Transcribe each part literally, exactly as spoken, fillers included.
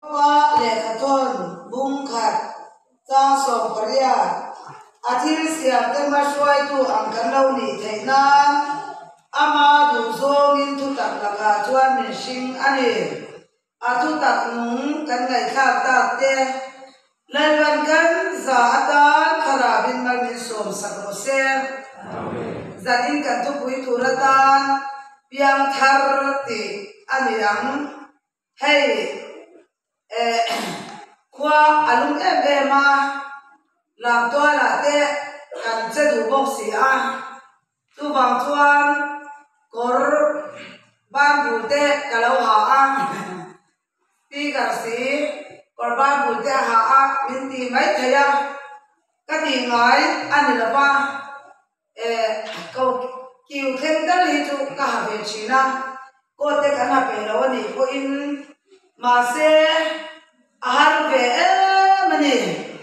wa le khaton bung khat cha som paria athil siam te ma shwai tu ang kan lo ni theina ama du zong in tu tak laka chuan min sing ani atu tak nung kan ngai thak tak te laiwan kan za atan khara bin mal min som sak ro se zanin kan tu pui turatan piang thar ti ani ang hei eh kwa alung em em ma làm toa là te kan che du bok si a tu bang chuan kor ban bu te kalau ha a ti ka si kor ban bu te ha a min ti mai thaya ka ti ngai ani la ba eh ko kiu khen dal hi chu ka ha ve china ko te kan ha pe lo ni ko in ma se ahar ve mani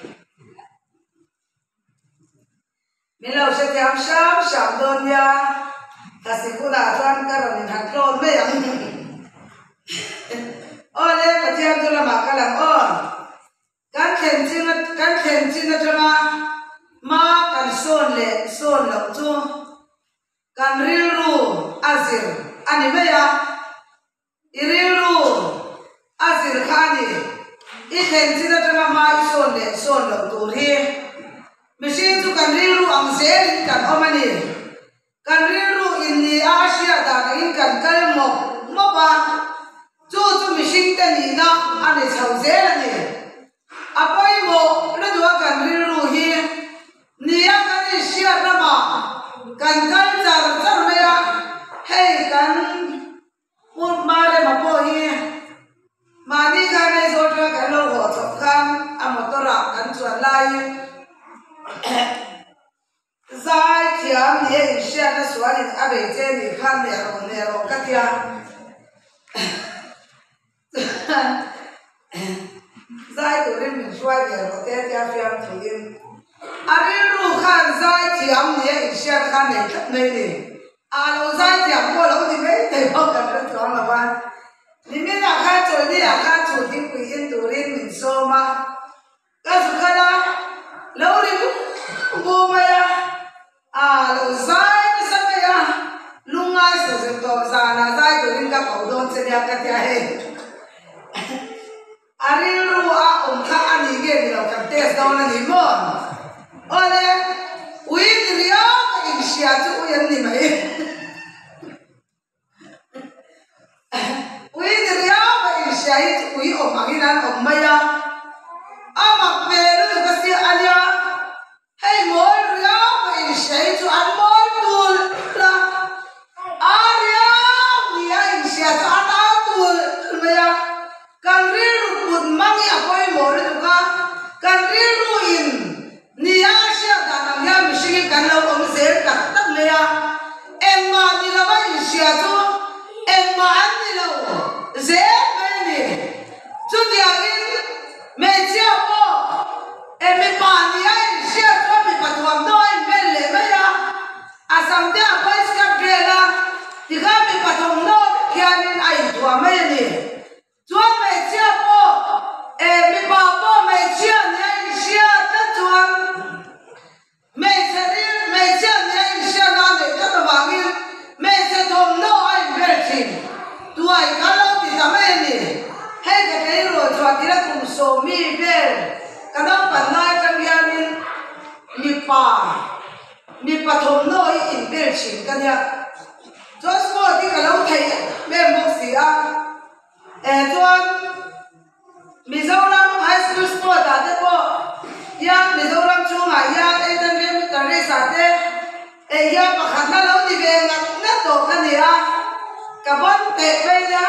Milo se tiam sham sham don ya kasi kuda tuan karon in haklon me yang ole patiam tu lama kalam on kan khen chin kan khen chin atama ma kan son le son lo chu kan ril ru azir ani me ya iril ru azir khani I khen chin atama ma son le son lo tu hi machine tu kan riru ang zel kan omani kan riru in ni asia da in kan kal mo mo ba chu chu machine ta ni na ani chau zel ani apoi mo na do kan riru hi ni ya kan sia na ma kan kal char char me ya hey kan put mare ma po hi mani ka ne so tra kan lo ho chok kan amotora kan chuan lai zai thiam ni in share na swalin abe che ni khan ne ro ne ro katia zai to rin min swai ne ro te tia fiam thuin ari ru khan zai thiam ni in share khan ne thap nei ni a lo zai thiam ko lo ni me te ho kan ro chon la wa ni me na kha choi ni a kha chu ti pi in tu rin min so ma ka su khala lo ri bu maya a lo zai ni sa maya lungai so se to za na zai to rin ka ko don se ya ka tia he ari ru a um kha ani ge ni lo ka test down na ni mo ole ui ni ria in sia chu u yan ni mai ui ni ria ba in sia hi ui o ma gi nan o maya ama pe lu ka si alia hey mol ria ba in sia chu an mol tul la aria ni ya in sia chu an a tul maya kan ri ru put mangi apoi mol tu ka kan ri ru in ni ya sia da na ya mi shi kan lo om zer ka tak le ya en ma ni la ba in sia chu en ma an ni lo zer me ni chu dia in me chia po e me pa ni ai sia chu mi pa tuam do en me le me ya asam te a pa ska drela ti ga mi pa tuam do kian in ai tuam me ni chu me chia po e me pa po me chia ni ai sia ta tuam me se ri me chia ni ai sia na le ta ta wang in me se tuam do ai be chin tu ai ka lo ti ta me ni hey ka kai ro chwa ti la kum so mi be ka dang pan lai chang yan in mi pa mi pa thom no i in be chin ka nya just mo ti ka lo thai me mo si a e chuan Mizoram high school sport da te po ya Mizoram chunga ya e tan be mi ta re sa te e ya pa khat na lo ni be ngat na to ka ni a ka bon te be ya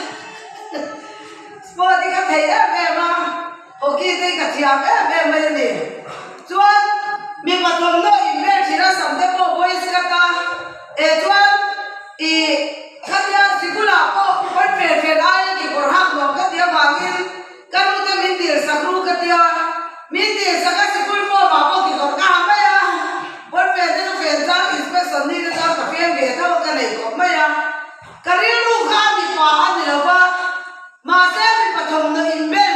sport ka thai a be ma hockey te ka thiam a be ma ni chuan mi pa thom no in be thira sam te po boys ka ta e chuan i khatia sikula po pat pe pe ai ki por hak lo ka dia bangin kanu te min dir sakru ka dia min dir saka sikul po ma po ki kor ka ma ya por pe te fe ta inspection ni ta ka fe ge ta ka nei ko ma ya kariru kha mi pa ani lo ba ma se mi pa thom no in be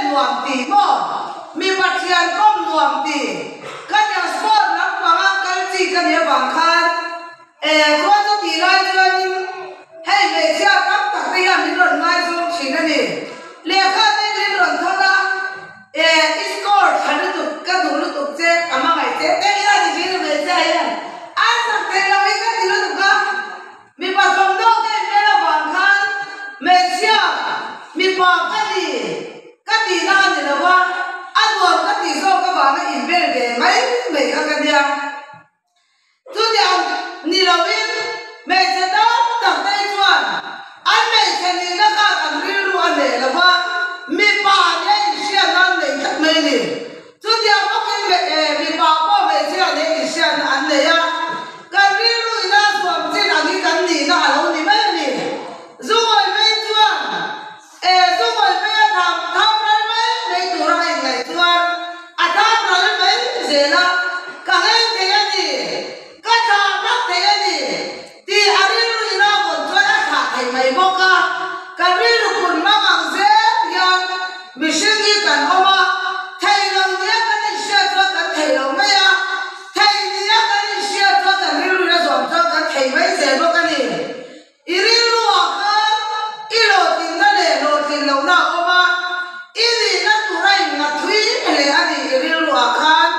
ti mo mi pathian kom nuam ti kan yang sport nak banga kalti kan ya bang khan e ko to ti lai chuan hei me chia tak tak te ya min ron ngai zo thin ani le kha te min ron thola e score thanu tu ka du lu tu che ama ngai che te ya di jin me che ya an tak te lo i ka di lu tu ka mi pa thom do ke me lo bang khan me chia mi pa ka di ka di na ni lo wa adwa ka ti so ka ba na in bel de mai me ka ka dia tu dia ni lo win me che da tak te chuan an me che ni na ka kan ri ru an le lo wa mi pa ne sia nan le tak me ni tu dia ko kin me mi pa ko me sia ne sia an le ya kan ri ru ina suam chin an ni kan ni na lo ni me ni zu oi me chuan e zu oi me tham tham ra me me tu ra ai ngai chuan a tham ra me ze na ka he te ya ni ka tha na te ya ni ti ari ru ina bon chuan a tha thai mai bo ka kan ri ru kun ma ang ze yan mi sing ni kan oma thai lo ni ka ni sia cho kan thai lo me ya thai ni ya ka ni sia cho kan ri ru na zom cho kan thai mai ze bo ka ni iri ru a ka i lo tin na le lo tin lo na oma iri na tu rai na thui le ani iri ru a khan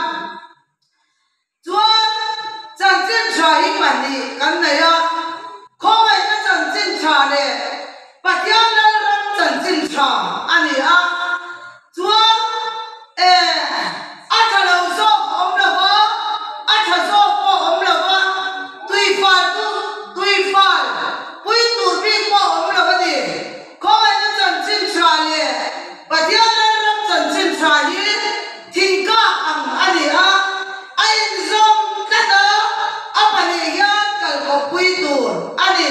chuan chan chin tha hi pan ni kan na ya kho mai ka chan chin tha le pathian na ram chan chin tha ani a chuan e a tha lo so om lo ba a tha so po om lo ba tui fa tu tui fa pui tu ri po om lo ba ni kho mai ka chan chin tha le pathian na ram chan chin tha hi thing ka ang ani a ai zom ka da a pa ni ya kal ko pui tu ani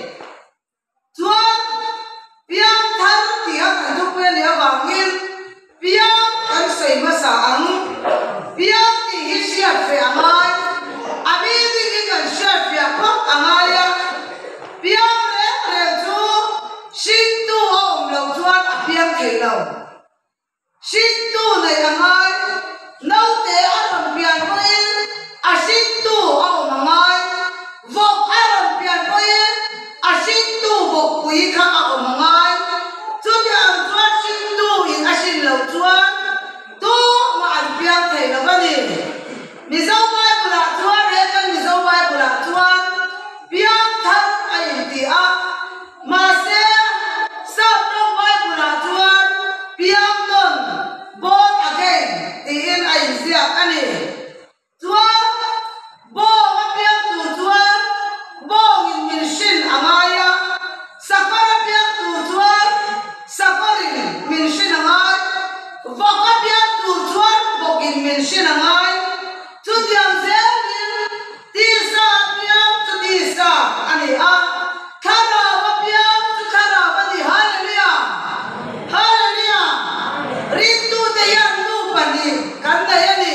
chuan piang thar ti a kan tu pe le awangin piang kan sei ma sa ang piang ti hi sia fe angai ami ti hi kan sia fe phok angai ya piang le le chu sin tu om lo chuan a piang thei lo sin tu nei angai nau te a ram pian poin a sin tu a om angai vok a ram pian poin a sin tu vok pui kha a om angai chu yang chuan sin tu in a sin lo chuan tu ma an piang thei lo ba ni mi zo bai bula chuan he kan mi zo bai bula chuan piang thar a in ti a ma se sa to bai bula chuan piang don born again ti in a in zia ani chuan bo ma piang tu chuan bo in min shin angaya sakara piang tu chuan sakarin min shin angai vaka piang tu chuan bokin min shin angai chu tiang zelin ti sa piang chu ti sa ani a khara ba piang chu khara ba ni hallelujah hallelujah rin tu te yan nu pani kan da yani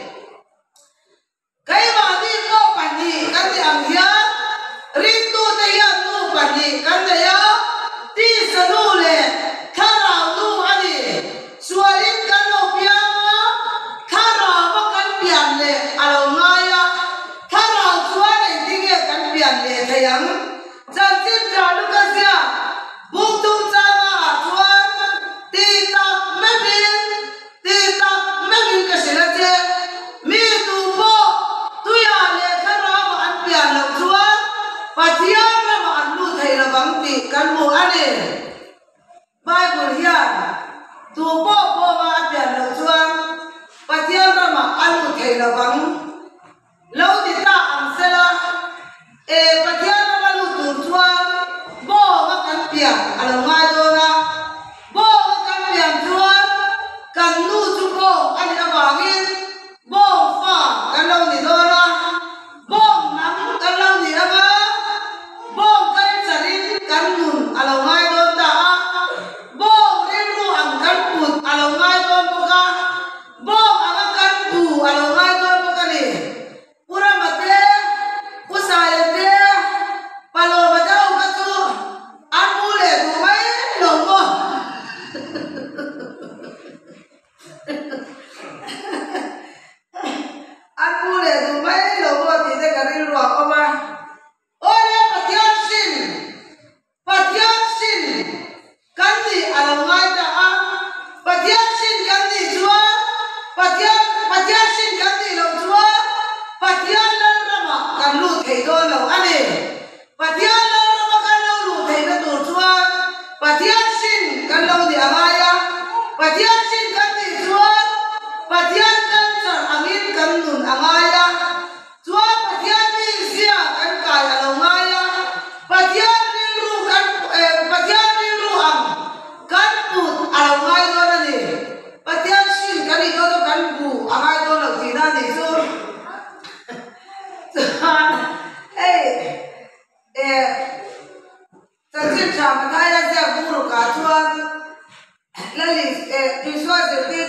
kai ba di ko pani kan di ang ya rin tu te yan nu pani kan da ya ti sa nu le khara nu ani sualin kan lo piang khara ba kan pian le alo ngaya khara chuan ai tinge kan pian le thayang chan chin tra lu ka sia bung tum cha ma chuan ti tak me bin ti tak me bin ka sila che mi tu po tu ya le khara ba an pian lo chuan pathian ra ma an lu thai la bang ti kan mu ani bible hian tu po po ma an pian lo chuan pathian ra ma an lu thai la bang lo ti ta ang sela e pathian ra ma lu tu chuan bo ma kan pian alo ngai do na bo ma kan pian chuan kan nu chu bo ani awangin bo fa kan lo ni do na bo nam kan lo ni anga bo kan charin kan nun alo ngai do ta bo rin ru ang kan put alo ngai do ka bo anga kan pu alo ngai do ka ni pura mate usai te palo badau ka tu an mu le du mai lo mo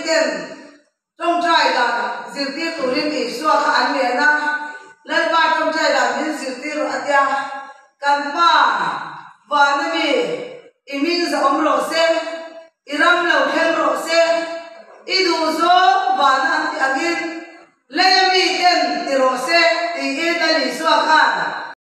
ten trong trai là diệt tiêu tụ linh ỉ xua khá anh liền na lên ba trong trai là min diệt tiêu ở tia can pa và nó bị imin za om ro se iram lo khem ro se idu zo